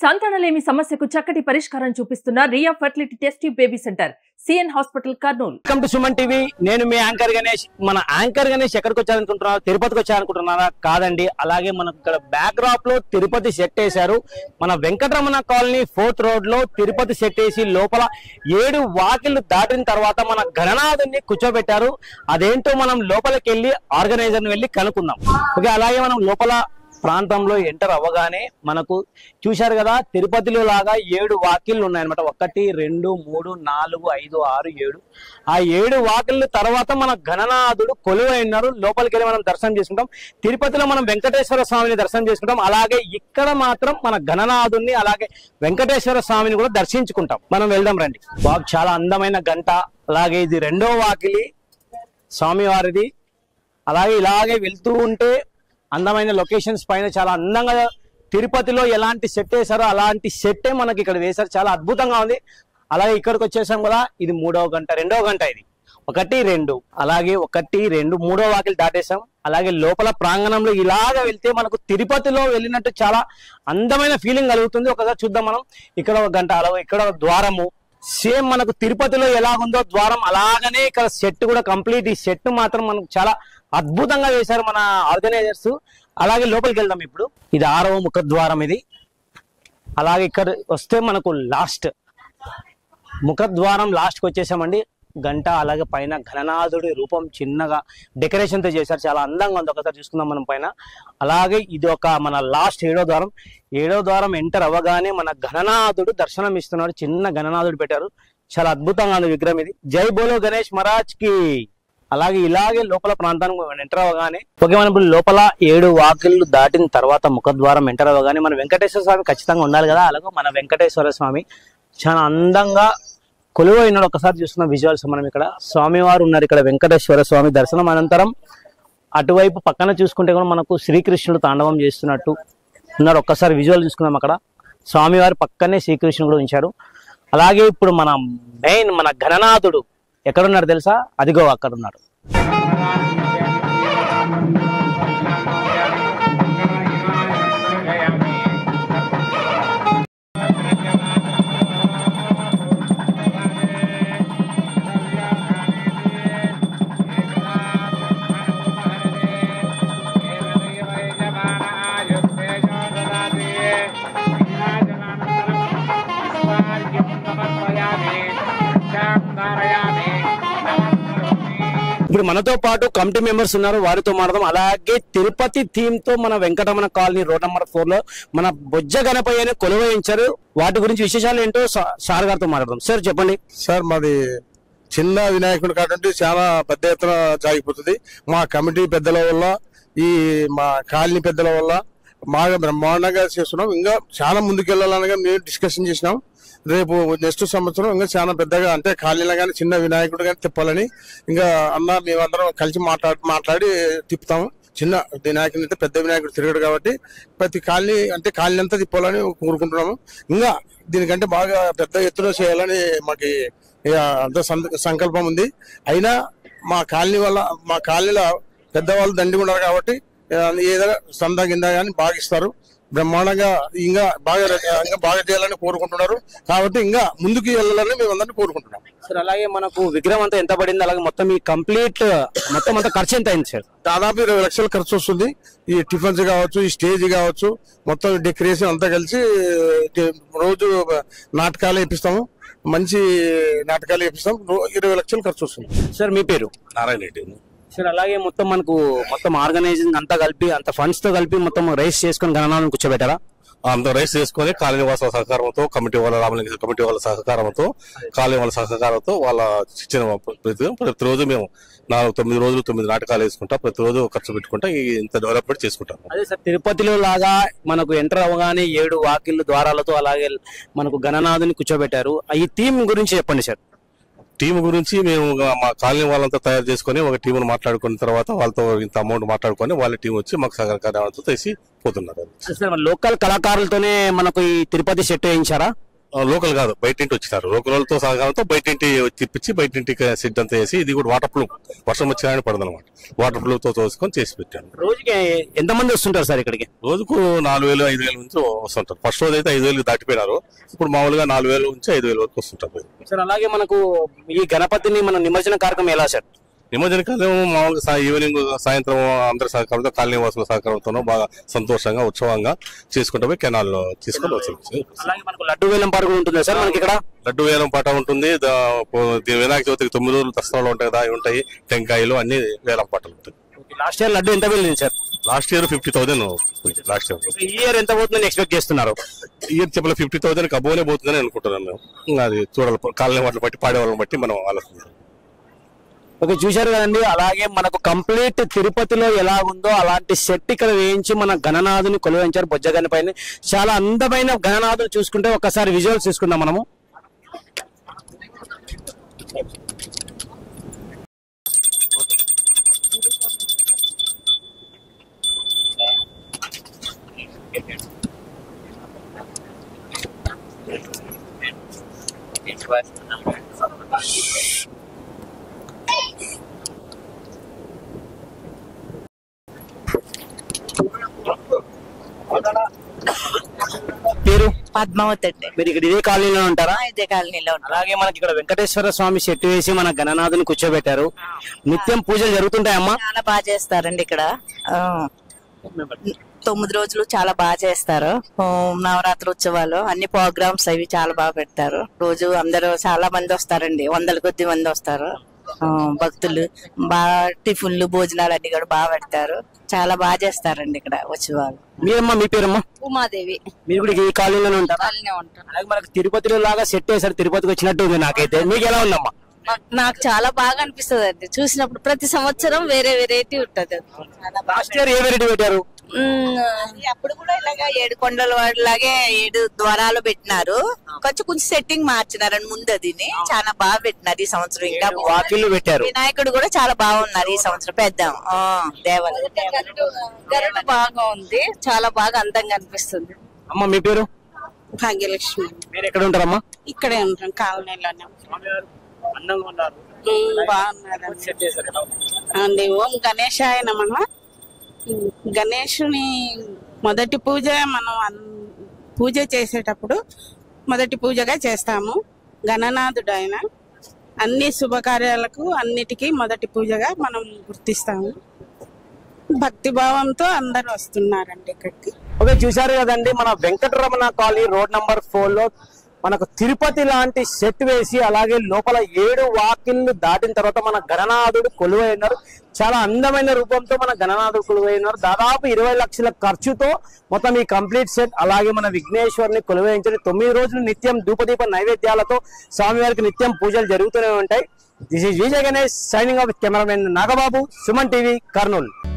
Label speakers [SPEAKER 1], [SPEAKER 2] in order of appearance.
[SPEAKER 1] సంతానలేమి సమస్యకు చక్కటి పరిష్కారం చూపిస్తున్న Riya fertility test baby centre CN hospital Kurnool.
[SPEAKER 2] Welcome to Suman TV. నేను మీ యాంకర్ గణేష్. మన యాంకర్ గణేష్ ఎక్కడికి వచ్చారనుకుంటున్నారా? తిరుపతికి వచ్చారనుకుంటున్నారా? కాదండి. అలాగే మనకు ఇక్కడ బ్యాక్ డ్రాప్ లో తిరుపతి సెట్ వేశారు. మన వెంకటరమణ కాలనీ 4th రోడ్ లో తిరుపతి సెట్ వేసి లోపల 7 వాకిళ్లు దాటిన తర్వాత మన గణనాథుని కూర్చోబెట్టారు. అదేంటో మనం లోపలికి వెళ్ళి ఆర్గనైజర్ వెళ్ళి కనుక్కుందాం. ఓకే, అలాగే మనం లోపల ప్రాంతంలో ఎంటర్ అవ్వగానే మనకు చూశారు కదా, తిరుపతిలో లాగా 7 వాకిళ్ళు ఉన్నాయన్నమాట. 1 2 3 4 5 6 7. ఆ 7 వాకిళ్ళ తర్వాత మన గణనాథుడు కొలువై ఉన్నారు. లోపలికి వెళ్ళి మనం దర్శనం చేసుకుంటాం. తిరుపతిలో మనం వెంకటేశ్వర స్వామిని దర్శనం చేసుకుంటాం. అలాగే ఇక్కడ మాత్రం మన గణనాథుడిని అలాగే వెంకటేశ్వర స్వామిని కూడా దర్శించుకుంటాం. మనం వెళ్దాం రండి. బాబు, చాలా అందమైన గంట. అలాగే ఇది 2వ వాకిలి స్వామివారిది. అలాగే ఇలాగే వెళ్తూ ఉంటే అందమైన లొకేషన్స్ పైన చాలా అందంగా తిరుపతిలో ఎలాంటి సెట్ వేశారో అలాంటి సెట్టే మనకి ఇక్కడ వేశారు. చాలా అద్భుతంగా ఉంది. అలాగే ఇక్కడికి వచ్చేసాం కదా, ఇది 3వ గంట 2వ గంట. ఇది 1 2 అలాగే 1 2 3వ వాకిలి దాటేసాం. అలాగే లోపల ప్రాంగణంలో ఇలాగ వెళ్తే మనకు తిరుపతిలో వెళ్ళినట్టు చాలా అందమైన ఫీలింగ్ కలుగుతుంది. ఒకసారి చూద్దాం మనం. ఇక్కడ 1 గంట, అలాగే ఇక్కడ ద్వారము సేమ్ మనకు తిరుపతిలో ఎలాగుందో ద్వారం అలాగనే ఇక్కడ సెట్ కూడా కంప్లీట్. ఈ సెట్ మాత్రం మనకు చాలా అద్భుతంగా వేశారు మన ఆర్గనైజర్స్. అలాగే లోపలికి వెళ్దాం ఇప్పుడు. ఇది 6వ ముఖద్వారం ఇది. అలాగే ఇక్కడ వస్తే మనకు లాస్ట్ ముఖద్వారం లాస్ట్కి వచ్చేసామండి. గంట అలాగే పైన గణనాథుడి రూపం చిన్నగా డెకరేషన్తో చేశారు. చాలా అందంగా ఉంది. ఒకసారి చూసుకుందాం మనం పైన. అలాగే ఇది ఒక మన లాస్ట్ 7వ ద్వారం. 7వ ద్వారం ఎంటర్ అవ్వగానే మన గణనాథుడు దర్శనం ఇస్తున్నాడు. చిన్న గణనాథుడు పెట్టారు. చాలా అద్భుతంగా ఉంది విగ్రహం ఇది. జై బోలో గణేష్ మహారాజ్ కి. అలాగే ఇలాగే లోపల ప్రాంతానికి ఎంటర్ అవ్వగానే ఓకే, మనం ఇప్పుడు లోపల 7 వాకిళ్ళు దాటిన తర్వాత ముఖద్వారం ఎంటర్ అవ్వగానే మన వెంకటేశ్వర స్వామి ఖచ్చితంగా ఉండాలి కదా. అలాగే మన వెంకటేశ్వర స్వామి చాలా అందంగా కొలువై ఉన్నాడు. ఒకసారి చూస్తున్న విజువల్స్ మనం. ఇక్కడ స్వామివారు ఉన్నారు. ఇక్కడ వెంకటేశ్వర స్వామి దర్శనం అనంతరం అటువైపు పక్కన చూసుకుంటే కూడా మనకు శ్రీకృష్ణుడు తాండవం చేస్తున్నట్టు ఉన్నారు. ఒక్కసారి విజువల్ చూసుకుందాం. అక్కడ స్వామివారి పక్కనే శ్రీకృష్ణుడు కూడా ఉంచారు. అలాగే ఇప్పుడు మన మెయిన్ మన గణనాథుడు ఎక్కడున్నాడు తెలుసా? అదిగో అక్కడ ఉన్నాడు. ఇప్పుడు మనతో పాటు కమిటీ మెంబర్స్ ఉన్నారు, వారితో మాట్లాడదాం. అలాగే తిరుపతి థీమ్ తో మన వెంకటరమణ కాలనీ రోడ్ నెంబర్ 4 లో మన బొజ్జ గణపయ్యని కొలువయించారు. వాటి గురించి విశేషాలు ఏంటో సార్ గారితో మాట్లాడదాం. సార్ చెప్పండి.
[SPEAKER 3] సార్, మాది చిన్న వినాయకుడు కాబట్టి చాలా పెద్ద ఎత్తున సాగిపోతుంది. మా కమిటీ పెద్దల వల్ల, ఈ మా కాలనీ పెద్దల వల్ల బాగా బ్రహ్మాండంగా చేస్తున్నాం. ఇంకా చాలా ముందుకెళ్లాలని మేము డిస్కషన్ చేసినాం. రేపు నెక్స్ట్ సంవత్సరం ఇంకా చాలా పెద్దగా, అంటే కాలనీలో కానీ చిన్న వినాయకుడు కానీ తిప్పాలని ఇంకా మేమందరం కలిసి మాట్లాడి తిప్పుతాము. చిన్న వినాయకుడు అంటే పెద్ద వినాయకుడు తిరగడు కాబట్టి ప్రతి కాలనీ అంటే కాలనీ అంతా తిప్పాలని కోరుకుంటున్నాము. ఇంకా దీనికంటే బాగా పెద్ద ఎత్తున చేయాలని మాకు అంత సంకల్పం ఉంది. అయినా మా కాలనీలో పెద్దవాళ్ళు దండిగా ఉన్నారు కాబట్టి ఏదైనా సందా కింద కానీ బాగా ఇస్తారు. బ్రహ్మాండంగా ఇంకా బాగా చేయాలని కోరుకుంటున్నారు. కాబట్టి ఇంకా ముందుకు వెళ్ళాలని మేము అందరినీ కోరుకుంటున్నాం.
[SPEAKER 2] సార్, అలాగే మనకు విగ్రహం అంతా ఎంత పడింది? అలాగే మొత్తం ఈ కంప్లీట్ మొత్తం అంతా ఖర్చు ఎంత అయింది సార్?
[SPEAKER 3] దాదాపు 20 లక్షలు ఖర్చు వస్తుంది. ఈ టిఫిన్స్ కావచ్చు, ఈ స్టేజ్ కావచ్చు, మొత్తం డెకరేషన్ అంతా కలిసి రోజు నాటకాలు వేపిస్తాము. మంచి నాటకాలు వేపిస్తాం. 20 లక్షలు ఖర్చు వస్తుంది.
[SPEAKER 2] సార్, మీ పేరు?
[SPEAKER 4] నారాయణ రెడ్డి.
[SPEAKER 2] సార్, అలాగే మొత్తం ఆర్గనైజింగ్ అంతా కలిపి అంత ఫండ్స్ తో కలిపి మొత్తం రైస్ చేసుకుని గణనాలను కూర్చోబెట్టారా?
[SPEAKER 4] అంత రైస్ చేసుకుని కాలనీ వాళ్ళ సహకారంతో, కమిటీ వాళ్ళ రామలింగ కమిటీ వాళ్ళ సహకారంతో, కాలనీ వాళ్ళ సహకారంతో వాళ్ళ ఇచ్చిన ప్రతిరోజు మేము 9 రోజులు 9 నాటకాలు వేసుకుంటాం. ప్రతిరోజు ఖర్చు పెట్టుకుంటా ఇంత డెవలప్మెంట్ చేసుకుంటాం.
[SPEAKER 2] అదే సార్, తిరుపతిలో లాగా మనకు ఎంటర్ అవ్వగానే 7 వాకిళ్ళు ద్వారాలతో అలాగే మనకు గణనాథుని కూర్చోబెట్టారు. ఈ థీమ్ గురించి చెప్పండి సార్.
[SPEAKER 4] టీం గురించి మేము మా కాలనీ వాళ్ళంతా తయారు చేసుకుని ఒక టీమును మాట్లాడుకున్న తర్వాత వాళ్ళతో ఇంత అమౌంట్ మాట్లాడుకొని వాళ్ళ టీం వచ్చి మాకు సహకారంతో తీసి పోతున్నారు.
[SPEAKER 2] లోకల్ కళాకారులతోనే మనకు ఈ తిరుపతి సెట్ వేయించారా?
[SPEAKER 4] లోకల్ కాదు, బయట ఇంటి వచ్చినారు. లోకల్ వాళ్ళతో సహకారంతో బయట ఇంటి తిప్పించి బయట ఇంటికి సిడ్ అంతా వేసి, ఇది కూడా వాటర్ ప్రూఫ్, వర్షం వచ్చినా పడదు అనమాట. వాటర్ ప్రూఫ్ తో తోసుకొని చేసి పెట్టాను.
[SPEAKER 2] రోజుకి ఎంతమంది వస్తుంటారు సార్ ఇక్కడికి?
[SPEAKER 4] రోజుకు 4,000 5,000 నుంచి వస్తుంటారు. ఫస్ట్ రోజు అయితే 5,000 దాటిపోయినారు. ఇప్పుడు మామూలుగా 4,000 నుంచి 5,000 వరకు వస్తుంటారు
[SPEAKER 2] సార్. అలాగే మనకు ఈ గణపతిని మన నిమజ్జన కార్యక్రమం ఎలా సార్?
[SPEAKER 4] నిమజ్జన కార్యక్రమం మామూలుగా ఈవినింగ్ సాయంత్రం అందరి సహకారంతో, కాలనీ వాసుల సహకారంతో బాగా సంతోషంగా ఉత్సవంగా చేసుకుంటూ పోయి కెనాల్లో తీసుకొని వచ్చి.
[SPEAKER 2] అలాగే మనకు లడ్డు వేలం పాట కూడా ఉంటుంది సార్ మనకి ఇక్కడ.
[SPEAKER 4] లడ్డు వేలం పాట ఉంటుంది. వినాయక చవితికి 9 రోజులు దసరాలు ఉంటాయి, టెంకాయలు అన్ని వేలం పాటలు ఉంటాయి.
[SPEAKER 2] లాస్ట్ ఇయర్ లడ్డు ఎంత వెళ్ళింది sir?
[SPEAKER 4] Last year 50,000 last year.
[SPEAKER 2] ఈ ఇయర్ ఎంత పోతుందని ఎక్స్పెక్ట్ చేస్తున్నారు?
[SPEAKER 4] ఈ ఇయర్ చెప్పలే, 50,000 అబోనే పోతుందని అనుకుంటున్నాను మేము. అది చూడాలి, కాలనీ వాళ్ళని బట్టి, పాడే వాళ్ళని బట్టి మనం ఆలోచించాలి.
[SPEAKER 2] ఓకే, చూశారు కదండి. అలాగే మనకు కంప్లీట్ తిరుపతిలో ఎలా ఉందో అలాంటి సెట్ ఇక్కడ వేయించి మన గణనాథుని కొలువించారు బొజ్జగని పైన. చాలా అందమైన గణనాథుని చూసుకుంటే ఒకసారి విజువల్స్ తీసుకుందాం మనము. పేరు
[SPEAKER 5] పద్మావతి అండి.
[SPEAKER 2] మీరు ఇక్కడ ఇదే కాలనీలో ఉంటారా?
[SPEAKER 5] ఇదే కాలనీలో ఉంటారు.
[SPEAKER 2] అలాగే మనకి ఇక్కడ వెంకటేశ్వర స్వామి చెట్టు వేసి మన గణనాథుని కూర్చోబెట్టారు. నిత్యం పూజలు జరుగుతుంటాయమ్మా?
[SPEAKER 5] చాలా బాగా చేస్తారండి ఇక్కడ. 9 రోజులు చాలా బాగా చేస్తారు. నవరాత్రి ఉత్సవాలు, అన్ని ప్రోగ్రామ్స్ అవి చాలా బాగా పెడతారు. రోజు అందరూ చాలా మంది వస్తారండి, 100 కొద్ది మంది వస్తారు భక్తులు. బాగా టిఫిన్లు, భోజనాలు అన్ని కూడా బాగా పెడతారు. చాలా బాగా చేస్తారండి ఇక్కడ ఉత్సవాలు.
[SPEAKER 2] మీరమ్మా, మీ పేరమ్మా?
[SPEAKER 5] ఉమాదేవి.
[SPEAKER 2] మీరు కూడా ఈ కాలనీలోనే ఉంటారా? అలాగే మనకు తిరుపతిలో లాగా సెట్ వేసారు, తిరుపతికి వచ్చినట్టు ఉంది నాకైతే. మీకు ఎలా ఉందమ్మా?
[SPEAKER 5] నాకు చాలా బాగా అనిపిస్తుంది అండి చూసినప్పుడు. ప్రతి సంవత్సరం వేరే వెరైటీ ఉంటది.
[SPEAKER 2] లాస్ట్ ఇయర్ ఏ వెరైటీ పెట్టారు?
[SPEAKER 5] అప్పుడు కూడా ఇలాగా 7 కొండల వాడిలాగే 7 ద్వారాలు పెట్టినారు. కొంచెం సెట్టింగ్ మార్చినారని ముందు అదిని చాలా బాగా పెట్టినారు. ఈ సంవత్సరం ఇంకా
[SPEAKER 2] వాకిళ్ళు పెట్టారు.
[SPEAKER 5] వినాయకుడు కూడా చాలా బాగున్నారు ఈ సంవత్సరం. పెద్ద దేవాలయం గరుడు బాగా ఉంది, చాలా బాగా అందంగా అనిపిస్తుంది.
[SPEAKER 2] అమ్మ, మీ పేరు?
[SPEAKER 6] భాగ్యలక్ష్మి.
[SPEAKER 2] మీరు ఎక్కడ ఉంటారమ్మా?
[SPEAKER 6] ఇక్కడే ఉంటాం, కాలనీలోనే. బాగున్నారు అండి. ఓం గణేశాయ నమః. గణేశుని మొదటి పూజ మనం పూజ చేసేటప్పుడు మొదటి పూజగా చేస్తాము. గణనాథుడు ఆయన. అన్ని శుభకార్యాలకు అన్నిటికీ మొదటి పూజగా మనం గుర్తిస్తాము. భక్తిభావంతో అందరు వస్తున్నారండి ఇక్కడికి.
[SPEAKER 2] ఓకే, చూశారు కదండి. మన వెంకటరమణ కాలనీ రోడ్ నంబర్ 4 లో మనకు తిరుపతి లాంటి సెట్ వేసి, అలాగే లోపల 7 వాకిళ్లు దాటిన తర్వాత మన గణనాథుడు కొలువై ఉన్నారు. చాలా అందమైన రూపంతో మన గణనాథుడు కొలువై ఉన్నారు. దాదాపు 20 లక్షల ఖర్చుతో మొత్తం ఈ కంప్లీట్ సెట్. అలాగే మన విఘ్నేశ్వరుని కొలువైంచారు. 9 రోజులు నిత్యం ధూపదీప నైవేద్యాలతో స్వామివారికి నిత్యం పూజలు జరుగుతూనే ఉంటాయి. This is Vijay Ganesh signing off cameraman Nagababu, Suman TV, Kurnool.